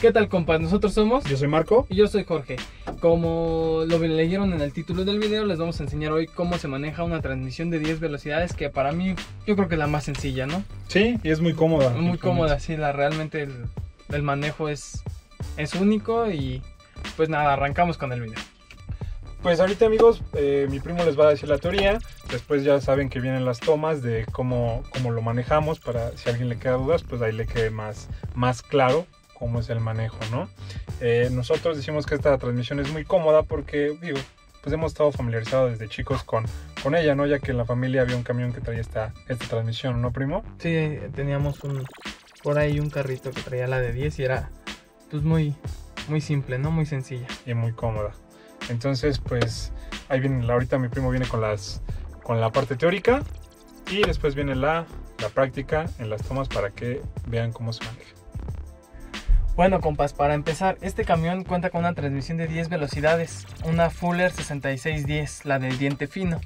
¿Qué tal, compas? Nosotros somos... Yo soy Marco. Y yo soy Jorge. Como lo leyeron en el título del video, les vamos a enseñar hoy cómo se maneja una transmisión de 10 velocidades, que para mí, yo creo que es la más sencilla, ¿no? Sí, y es muy cómoda. Muy cómoda, sí, realmente el manejo es único y pues nada, arrancamos con el video. Pues ahorita, amigos, mi primo les va a decir la teoría. Después ya saben que vienen las tomas de cómo lo manejamos, para si a alguien le queda dudas, pues ahí le quede más claro cómo es el manejo, ¿no? Nosotros decimos que esta transmisión es muy cómoda porque, digo, pues hemos estado familiarizados desde chicos con ella, ¿no? Ya que en la familia había un camión que traía esta transmisión, ¿no, primo? Sí, teníamos por ahí un carrito que traía la de 10 y era pues muy simple, ¿no? Muy sencilla. Y muy cómoda. Entonces, pues ahí viene, ahorita mi primo viene con la parte teórica y después viene la práctica en las tomas para que vean cómo se maneja. Bueno, compas, para empezar, este camión cuenta con una transmisión de 10 velocidades, una Fuller 6610, la del diente fino.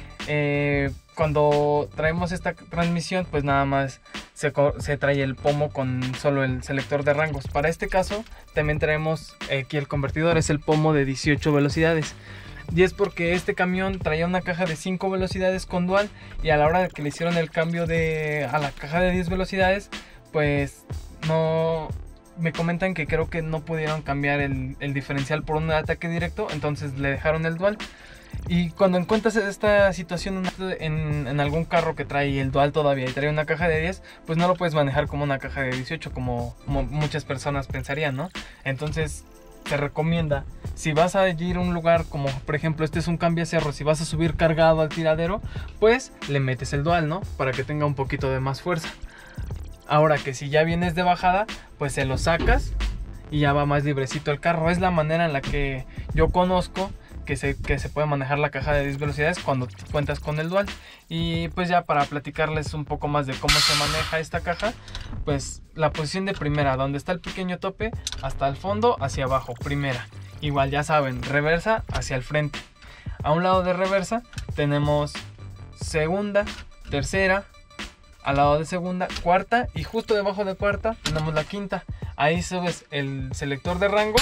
Cuando traemos esta transmisión, pues nada más se trae el pomo con solo el selector de rangos. Para este caso también traemos aquí el convertidor, es el pomo de 18 velocidades. Y es porque este camión traía una caja de 5 velocidades con dual, y a la hora de que le hicieron el cambio a la caja de 10 velocidades, pues no... Me comentan que creo que no pudieron cambiar el diferencial por un ataque directo, entonces le dejaron el dual. Y cuando encuentras esta situación en algún carro que trae el dual todavía y trae una caja de 10, pues no lo puedes manejar como una caja de 18 como muchas personas pensarían, ¿no? Entonces te recomienda, si vas a ir a un lugar como por ejemplo este es un cambiacerro, si vas a subir cargado al tiradero, pues le metes el dual, ¿no? Para que tenga un poquito de más fuerza. Ahora que si ya vienes de bajada, pues se lo sacas y ya va más librecito el carro. Es la manera en la que yo conozco que se puede manejar la caja de 10 velocidades cuando cuentas con el dual. Y pues ya para platicarles un poco más de cómo se maneja esta caja, pues la posición de primera, donde está el pequeño tope, hasta el fondo, hacia abajo, primera. Igual ya saben, reversa hacia el frente. A un lado de reversa tenemos segunda, tercera, al lado de segunda, cuarta, y justo debajo de cuarta tenemos la quinta. Ahí subes el selector de rango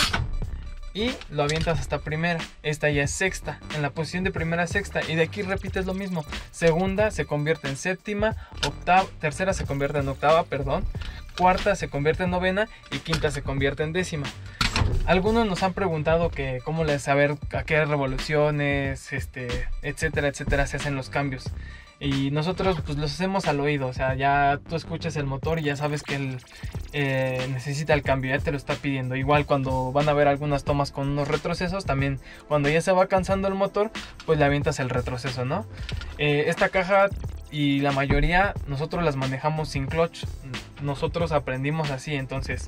y lo avientas hasta primera. Esta ya es sexta, en la posición de primera, sexta, y de aquí repites lo mismo. Segunda se convierte en séptima, tercera se convierte en octava, cuarta se convierte en novena y quinta se convierte en décima. Algunos nos han preguntado que cómo saber a qué revoluciones, etcétera, etcétera, se hacen los cambios. Y nosotros pues los hacemos al oído, o sea, ya tú escuchas el motor y ya sabes que él necesita el cambio, ya te lo está pidiendo. Igual cuando van a ver algunas tomas con unos retrocesos, también cuando ya se va cansando el motor, pues le avientas el retroceso, ¿no? Esta caja y la mayoría nosotros las manejamos sin clutch, nosotros aprendimos así. Entonces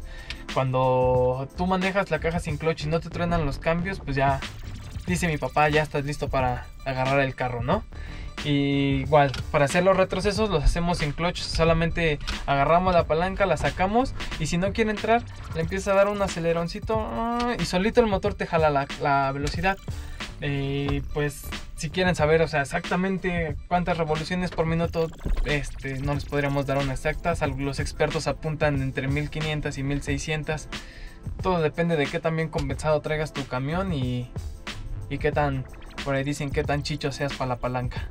cuando tú manejas la caja sin clutch y no te truenan los cambios, pues ya, dice mi papá, ya estás listo para agarrar el carro, ¿no? Y igual, para hacer los retrocesos los hacemos sin clutch, solamente agarramos la palanca, la sacamos y si no quiere entrar, le empieza a dar un aceleroncito y solito el motor te jala la velocidad. Pues si quieren saber, o sea, exactamente cuántas revoluciones por minuto, no les podríamos dar una exacta. Los expertos apuntan entre 1500 y 1600. Todo depende de qué tan bien compensado traigas tu camión y qué tan, por ahí dicen, qué tan chicho seas para la palanca.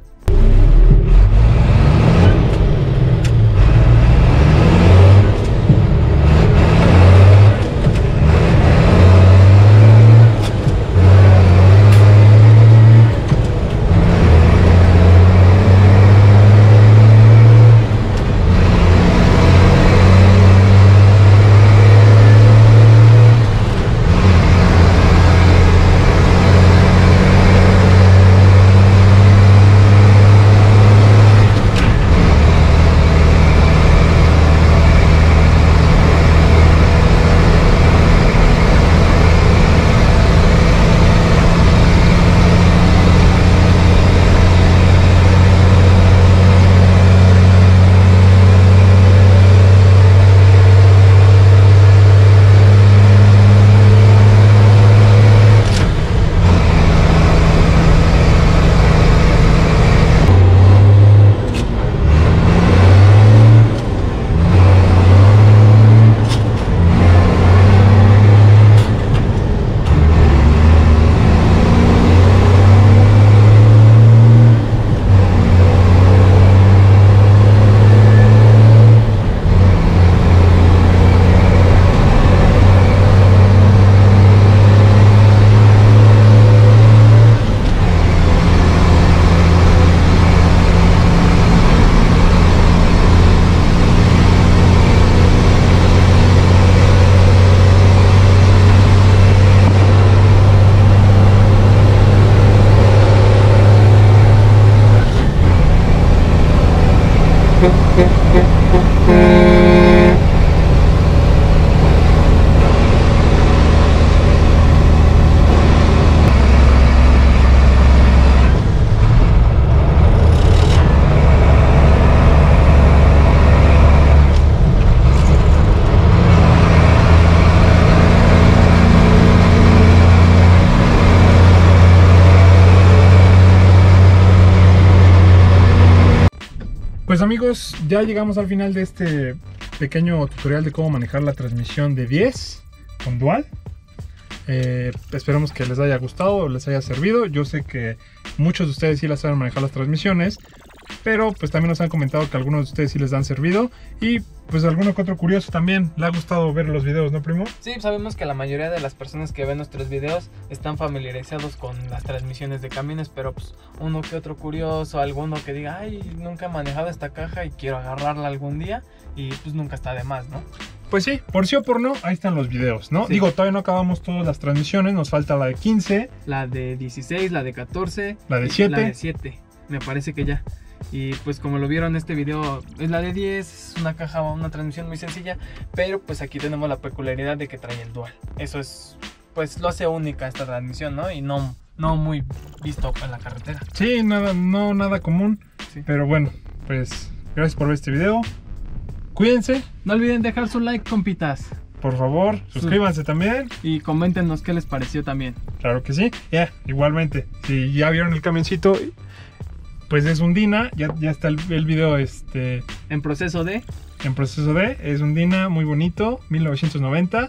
Pues amigos, ya llegamos al final de este pequeño tutorial de cómo manejar la transmisión de 10 con dual. Esperamos que les haya gustado o les haya servido. Yo sé que muchos de ustedes sí las saben manejar las transmisiones, pero pues también nos han comentado que algunos de ustedes sí les han servido. Y pues alguno que otro curioso también le ha gustado ver los videos, ¿no, primo? Sí, sabemos que la mayoría de las personas que ven nuestros videos están familiarizados con las transmisiones de camiones, pero pues uno que otro curioso, alguno que diga, ay, nunca he manejado esta caja y quiero agarrarla algún día, y pues nunca está de más, ¿no? Pues sí, por sí o por no, ahí están los videos, ¿no? Sí. Digo, todavía no acabamos todas las transmisiones, nos falta la de 15, La de 16, la de 14, la de 7. La de 7, me parece que ya. Y pues como lo vieron, este video es la de 10, es una caja, una transmisión muy sencilla, pero pues aquí tenemos la peculiaridad de que trae el dual. Eso es, pues lo hace única esta transmisión, ¿no? Y no muy visto en la carretera. Sí, nada común, Sí. pero bueno, pues gracias por ver este video. Cuídense, No olviden dejar su like, compitas, por favor, suscríbanse también. y coméntenos qué les pareció también. Claro que sí, igualmente. Si ya vieron el camioncito, pues es un Dina, ya está el video En proceso de... en proceso de, es un Dina muy bonito, 1990.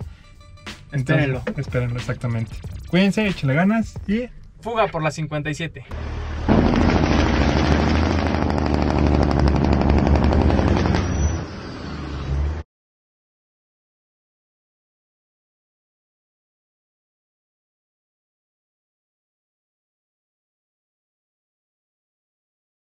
Espérenlo. Espérenlo, exactamente. Cuídense, échenle ganas y Fuga por la 57.